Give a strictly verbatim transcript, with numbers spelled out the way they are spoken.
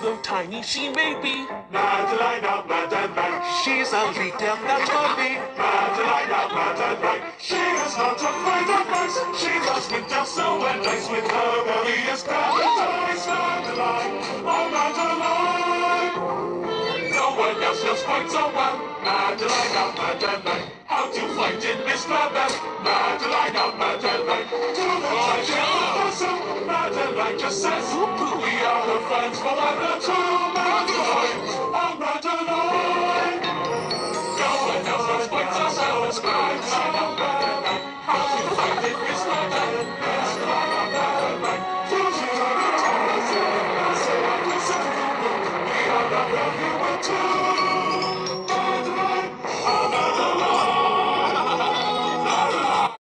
so tiny she may be. Madeline, oh Madeline, She's a little nutty. Madeline, oh Madeline, she is not afraid of mice. She loves winter snow and ice with her various paradise. Madeline, oh Madeline, no one else knows quite so well. Madeline, oh Madeline, how to fight in Miss Babel. Madeline, oh Madeline, to the treasure of the vessel. Madeline just says, we are her friends forever too. Madeline, oh Madeline.